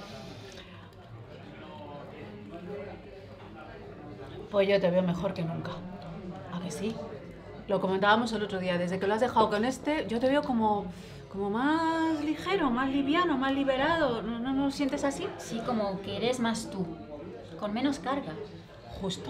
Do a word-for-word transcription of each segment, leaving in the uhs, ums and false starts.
Pues yo te veo mejor que nunca. ¿A que sí? Lo comentábamos el otro día. Desde que lo has dejado con este, yo te veo como, como más ligero, más liviano, más liberado. ¿No, no, no lo sientes así? Sí, como que eres más tú, con menos carga. Justo.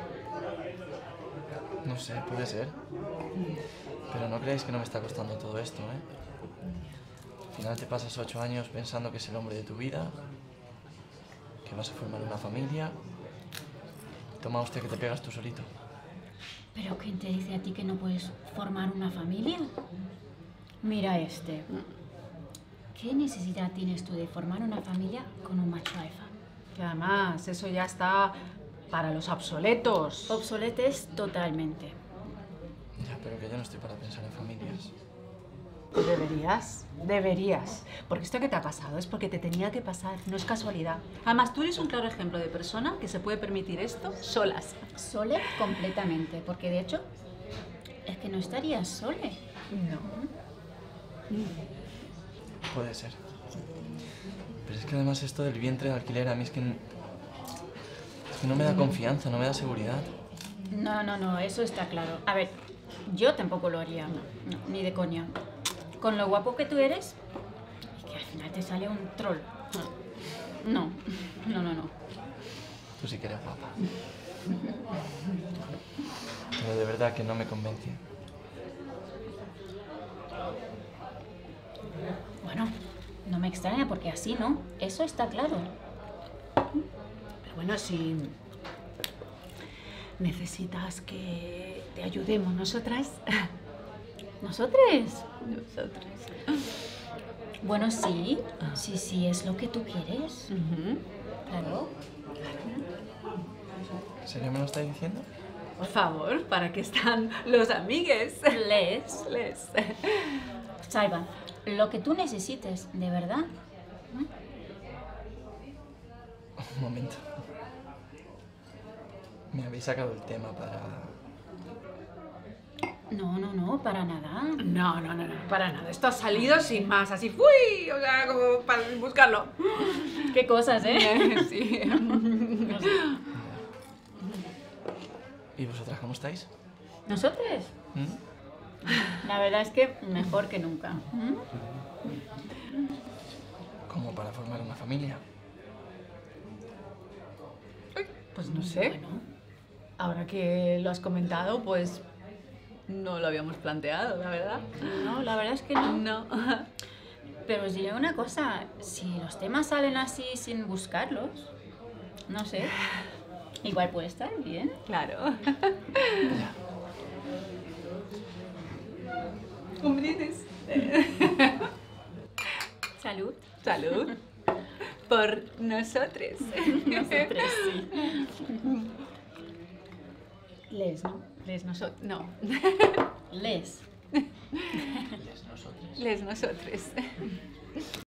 No sé, puede ser. Pero no creáis que no me está costando todo esto, ¿eh? Al final te pasas ocho años pensando que es el hombre de tu vida, que vas a formar una familia. Toma usted que te pegas tú solito. ¿Pero quién te dice a ti que no puedes formar una familia? Mira este. ¿Qué necesidad tienes tú de formar una familia con un macho alfa? Que además, eso ya está para los obsoletos. Obsoletes totalmente. Ya, pero que yo no estoy para pensar en familias. Deberías, deberías. Porque esto que te ha pasado es porque te tenía que pasar, no es casualidad. Además, tú eres un claro ejemplo de persona que se puede permitir esto solas. Sole completamente, porque de hecho es que no estarías sole. No. Puede ser. Pero es que además esto del vientre de alquiler a mí es que... Es que no me da confianza, no me da seguridad. No, no, no, eso está claro. A ver, yo tampoco lo haría, no, ni de coña. Con lo guapo que tú eres, es que al final te sale un troll. No, no, no, no. Tú sí que eres guapa. Pero de verdad que no me convence. Bueno, no me extraña porque así no, eso está claro. Pero bueno, si necesitas que te ayudemos nosotras. ¿Nosotros? Nosotras. Bueno, sí, sí, sí, es lo que tú quieres. Uh-huh. Claro. ¿En serio me lo estáis diciendo? Por favor, ¿para qué están los amigues? Les. Les. Saiba, lo que tú necesites, de verdad. Un momento. Me habéis sacado el tema para... No, no, no, para nada. No, no, no, no, para nada. Esto ha salido sin más, así fui, o sea, como para buscarlo. Qué cosas, ¿eh? Sí. No sé. ¿Y vosotras cómo estáis? ¿Nosotros? ¿Mm? La verdad es que mejor que nunca. Como para formar una familia. Pues no sé. Bueno, Ahora que lo has comentado, pues no lo habíamos planteado, la verdad. no, la verdad es que no. No. Pero os diré una cosa, si los temas salen así sin buscarlos, no sé, igual puede estar bien. Claro. Ya. Un brindis. Salud. Salud. Por nosotros. Nosotros sí. Les, ¿no? Les nosotros. No. Les. Les nosotros. Les nosotros.